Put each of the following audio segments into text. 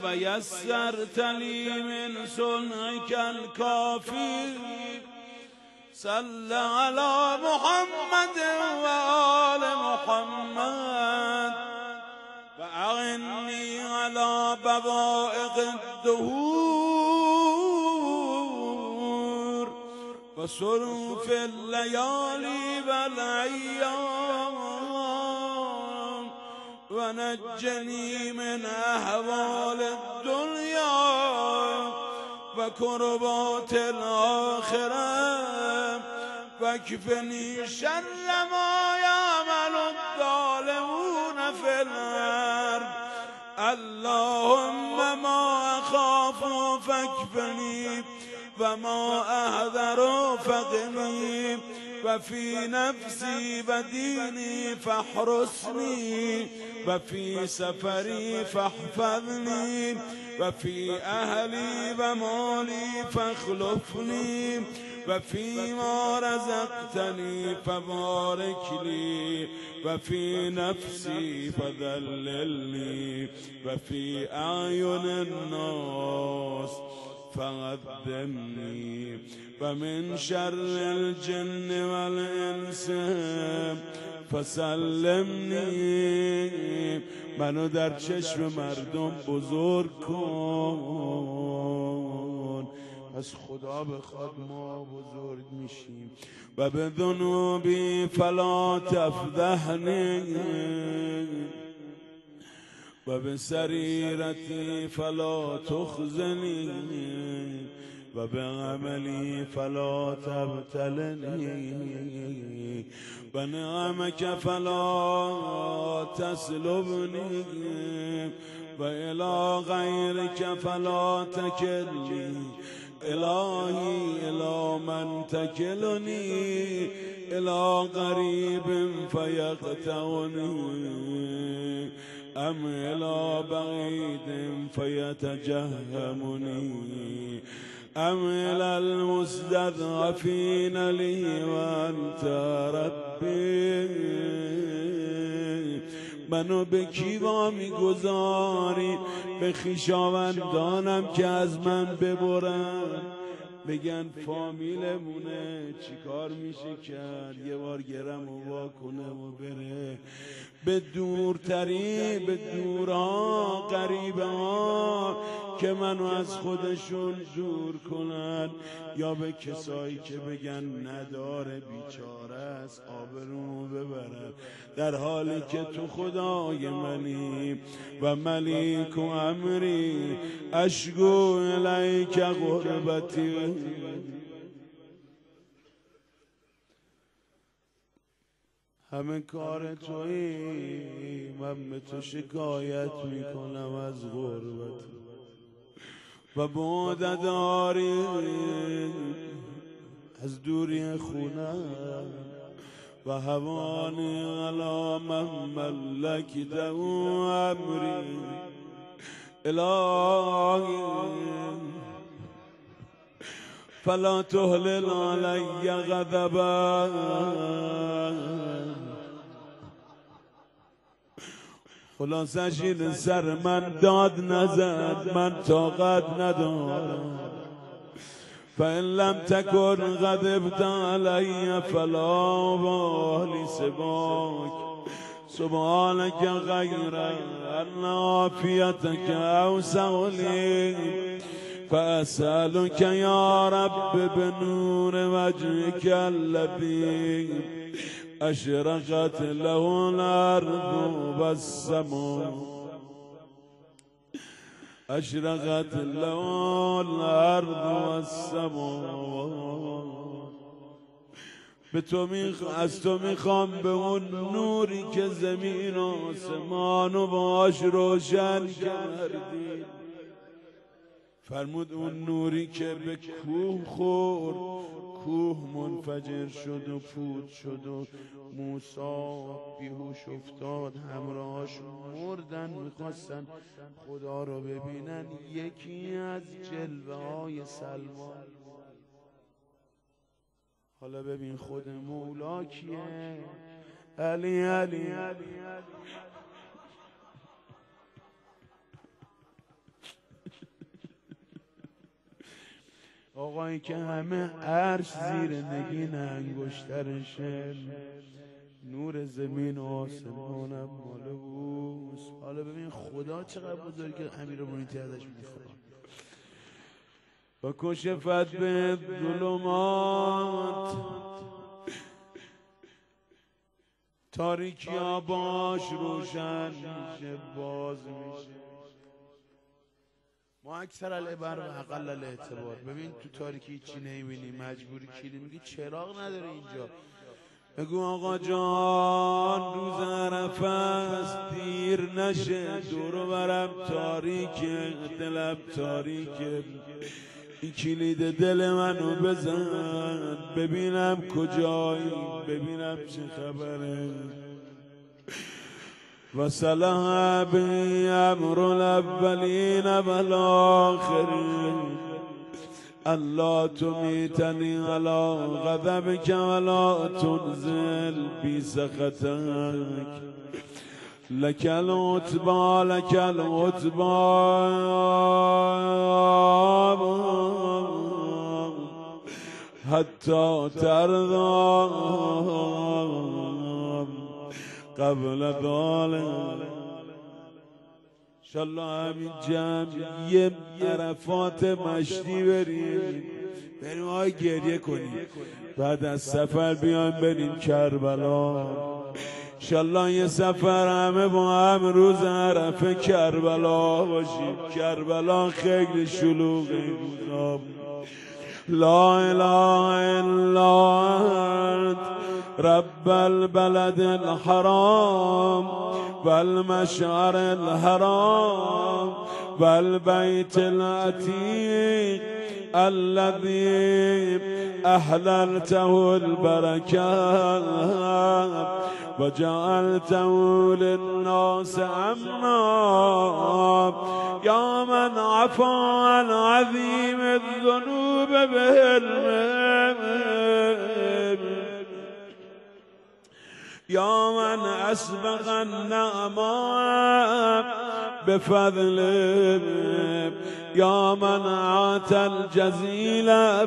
و یسرت لی من صنعک الکافی صل علی محمد و آل محمد و اعنی علی بوائق الدهور و صروف اللیالی و الایام و نجنی من احوال الدنیا و کربات الاخره و اکفنی شر ما یعمل الظالمون فی الارض اللهم ما اخاف فاکفنی و ما احذر فقنی و فی نفسی و دینی فاحرسنی و فی سفری فاحفظنی و فی اهلی و مالی فاخلفنی و فی ما رزقتنی فبارک لی و فی نفسی فذللنی و فی اعین الناس فقدمنی و من شر الجن والانس فسلمنی منو در چشم مردم بزرگ کن پس خدا بخواد ما بزرگ میشیم و به ذنوبی فلا تفضحنی و به سریرتی فلا تخزنی و به عملی فلا تبتلنی و نعمک فلا تسلبنی و الی غیرک فلا تکلنی الهی الی من تکلنی الی قریب فیقطعنی ام الی بعید فیتجهمنی ام الی المستضعفین لی و انت ربی منو به کی وامی گذاری به خویشاوندانم که از من ببرن بگن فامیلمونه چیکار میشه کرد یه بار گرم و وا کنه و بره به دورتری به دورها قریبه ها که منو از خودشون دور کنن یا به کسایی که بگن نداره بیچاره است آبرومو ببرن در حالی که تو خدای منی و ملیک و امری اشکو الیک غربتی همه کار تویی من به تو شکایت میکنم از غربت و بعد داری از دوری خونم و هوانی علی من ملکته امری الهی فلا تهلل علی غضبا خلاصش این سر من داد نزد من طاقت ندارم فإن لم تكن غضبت علی فلا بالی سباک سبحانك غیر ان عافیتک اوسع لی فأسألك یا رب بنور وجهك الذي اشرقت له الارض والسماء اشرقت له الارض والسماء از تو میخوام به اون نوری که زمین و آسمانو باش روشن کردی فرمود اون نوری که به کوه خورد کوه منفجر شد و پود شد و موسی بیهوش افتاد همراهاش مردن میخواستن خدا رو ببینن یکی از جلوه های سلمان حالا ببین خود مولا کیه علی علی آقایی که همه عرش زیر نگین انگشترشه، نور زمین و آسمانم مال اوست. حالا ببین خدا چقدر بزرگه که امیرالمومنین ازش میخواد. و کشفت به ظلمات، تاریکی ها باش روشن میشه، باز میشه. ما اکثر العبر و اقل الاعتبار. ببین تو تاریکی چی نمیبینی، مجبوری کلی میگی چراغ نداره اینجا. بگو آقا جان روز عرفه است، دیر نشه، دور برم تاریکه، دلم تاریکه، این کلید دل منو بزن ببینم کجایی، ببینم چه خبره. و صلح بی امر الاولین و الاخرین، الله تمیتنی علی غضبک ولا تنزل بی سخطک، لک العتبی لک العتبی حتی ترضی قبل ذلك. انشالله همین جمع یه عرفات مشتی بریم آقای گریه کنیم، بعد از سفر بیایم بریم کربلا. انشالله یه سفر همه با هم روز عرفه کربلا باشیم. کربلا خیلی شلوغه این روزا. لا اله الا انت رب البلد الحرام والمشعر الحرام والبيت العتيق الذي أحللته البركات وجعلته للناس أمنا، يا من عفا عن عظيم الذنوب بحلمه، يا من أسبغ النعماء بفضله، يا من أعطى الجزيل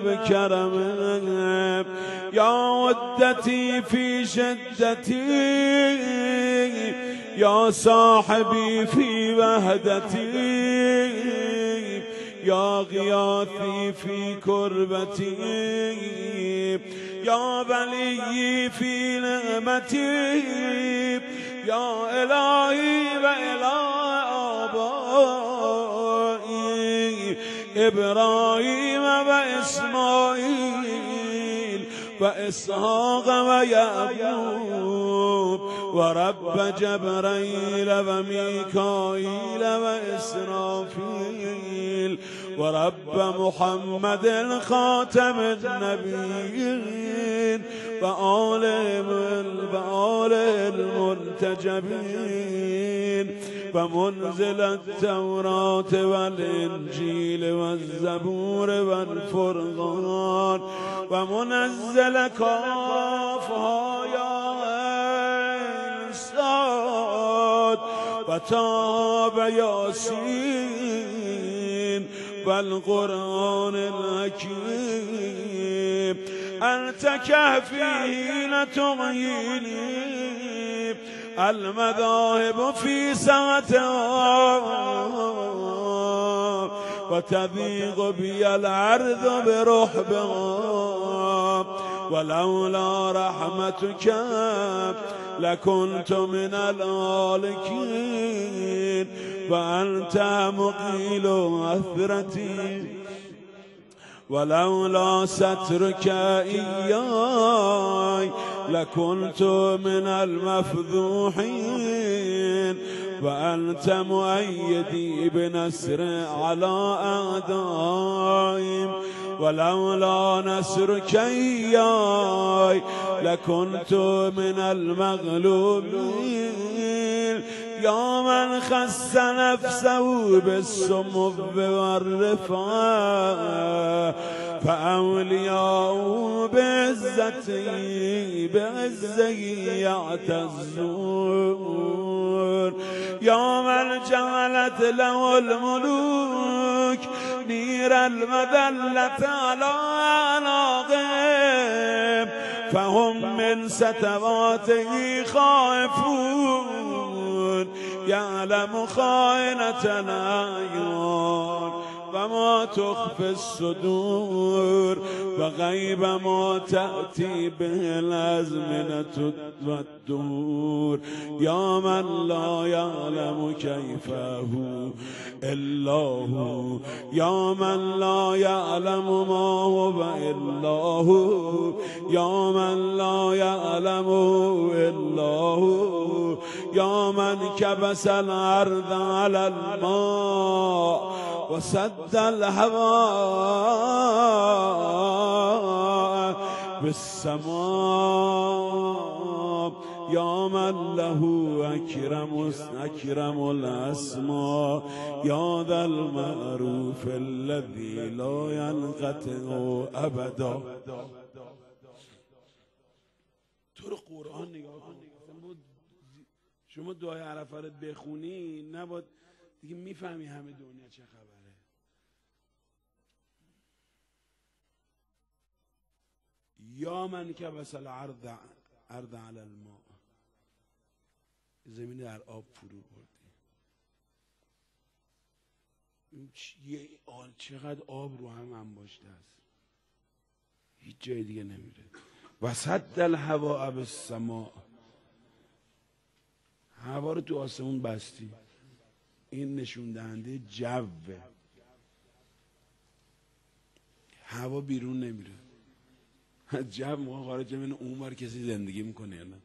بكرمه، يا عدتي في شدتي، يا صاحبي في وحدتي، يا غياثي في كربتي، يا ولي في نعمتي، يا إلهي وإله آبائي إبراهيم وإسماعيل وإسحاق ويعقوب، ورب جبرائيل وميكائيل وإسرافيل، ورب محمد خاتم النبيين وآل المنتجبين، ومنزل التوراة والإنجيل والزبور والفرقان، ومنزل كافها يا صاد وتاب ياسين والقرآن الحكيم. أنت كهفي حين تغييني، المذاهب في ساعتها وتضيق بي الأرض برحبها، ولولا رحمتك لكنت من الهالكين، وأنت مقيل أثرتي، ولولا سترك إياي لكنت من المفضوحين، وأنت مؤيدي بنصر على أعدائهم، ولولا نصرك إياي لكنت من المغلوبين، يا من خص نفسه بالسمو والرفعة، فأولياؤه بعزته يعتزون. یا من جعلت له الملوک نیر المذلت علی اعناقهم فهم من ستواته خائفون یعلم خائنة الاعیان و ما تخفی الصدور و غیب ما تأتی به الازمنة والدهور یا من لا یعلم کیف هو الا هو یا من لا یعلم ما هو الا هو یا من لا یعلم الا هو یا من کبس الارض علی الماء وسد الهواء بالسماء یا من له اکرم الاسماء یا ذا المعروف الذی لا ينقطع ابدا. تو رو قرآن نگاه کن، شما دعای عرفه رو بخونی نباید دیگه میفهمی همه دنیا چه خبره. یا من که بسل عرض علی الماء، زمین در آب فرو بردی. چقدر آب رو هم انباشته است، هیچ جای دیگه نمیره. وسد الهواء بالسماء، هوا رو تو آسمون بستی. این نشون دهنده جوه، هوا بیرون نمیره. جو موقع خارج من اون بار کسی زندگی میکنه یا نه؟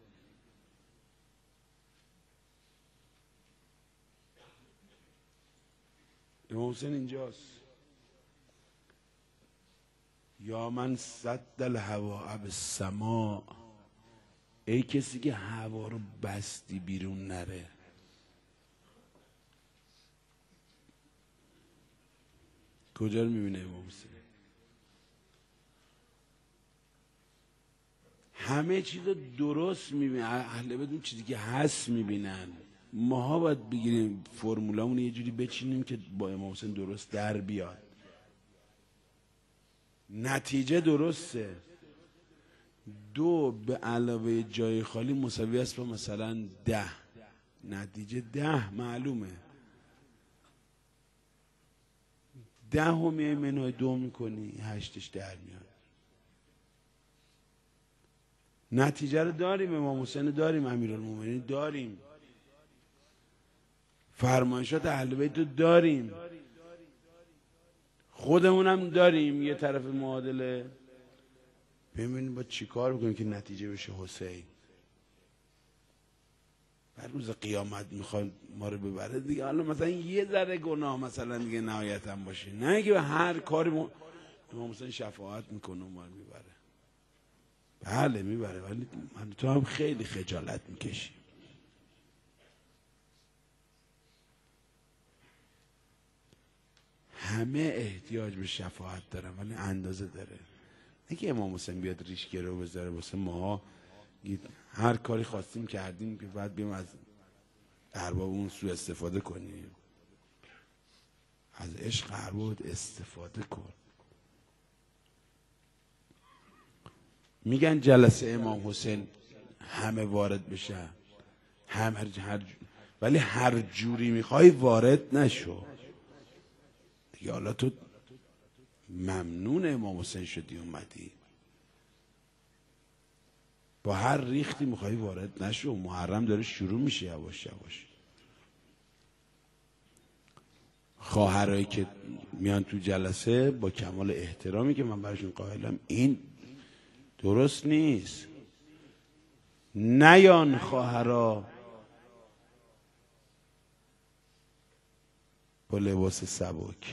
امام حسین اینجاست. یا من سد الهواء بالسماء، ای کسی که هوا رو بستی بیرون نره. کجا رو میبینه امام حسین؟ همه چیز رو درست میبینن. اهل بدون چیزی که هست میبینن. ماها باید بگیریم فرمولامون یه جوری بچینیم که با امام حسین درست در بیاد. نتیجه درسته. 2 به علاوه جای خالی مساوی است با مثلا 10. نتیجه 10 معلومه. 10 منهای 2 میکنی 8ش در میاد. نتیجه رو داریم. امام حسین داریم، امیرالمومنین داریم، فرمایشات اهل بیت رو داریم، خودمونم داریم. یه طرف معادله ببینیم با چی کار بکنیم که نتیجه بشه حسین. هر روز قیامت میخواد ما رو ببره دیگه. حالا مثلا یه ذره گناه مثلا دیگه نهایت هم باشه، نه که به هر کاری امام حسین شفاعت میکنه ما رو میبره. بله میبره، ولی من تو هم خیلی خجالت میکشی. همه احتیاج به شفاعت دارن ولی اندازه داره. نه که امام حسین بیاد ریشگره رو بذاره واسه ما هر کاری خواستیم کردیم که بعد بیم از ارباب اون سو استفاده کنیم. از عشق ارباب استفاده کن. میگن جلسه امام حسین همه وارد بشن، ولی هر جوری میخوای وارد نشو دیگه. حالا تو ممنون امام حسین شدی اومدی، با هر ریختی میخوای وارد نشو. محرم داره شروع میشه یواش یواش. خواهرایی که میان تو جلسه با کمال احترامی که من براشون قائلم، این درست نیست. نیان خواهرا با لباس سبک.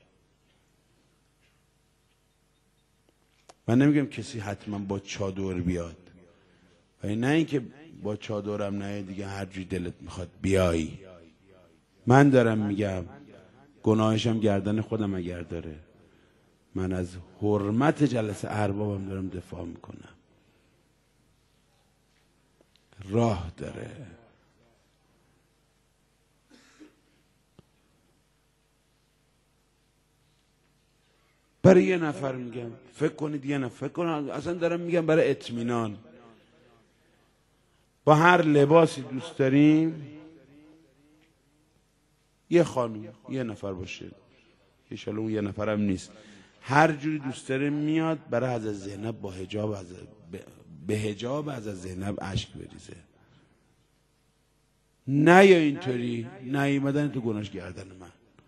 من نمیگم کسی حتما با چادر بیاد، ولی نه اینکه با چادرم نه دیگه هر جوری دلت میخواد بیایی. من دارم میگم گناهشم گردن خودم اگر داره. من از حرمت جلسه اربابم دارم دفاع میکنم. راه داره. برای یه نفر میگم، فکر کنید یه نفر، فکر کنید اصلا دارم میگم برای اطمینان. با هر لباسی دوست داریم یه خانم یه نفر باشه، انشالله اون یه نفرم نیست، هر جوری دوست داره میاد برای حضرت زینب با حجاب به حجاب حضرت زینب اشک بریزه. نه یا اینطوری نیومدن تو گناهش گردن من.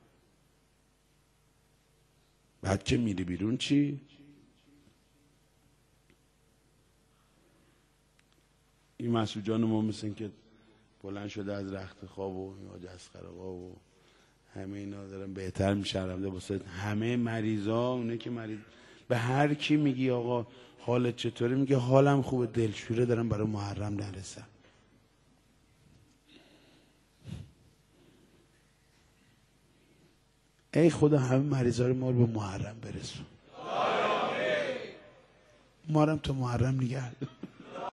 بعد که میری بیرون چی؟ این مسعود جان ما مثل که بلند شده از رخت خواب و حاج اصغر آقا و همه اینا دارن بهتر میشن. واسه همه مریضا، اونه که مریض، به هر کی میگی آقا حالت چطوره میگه حالم خوبه، دلشوره دارم برای محرم نرسم. ای خدا همه مریضا رو ما رو به محرم برسون. ما رو هم تو محرم نگه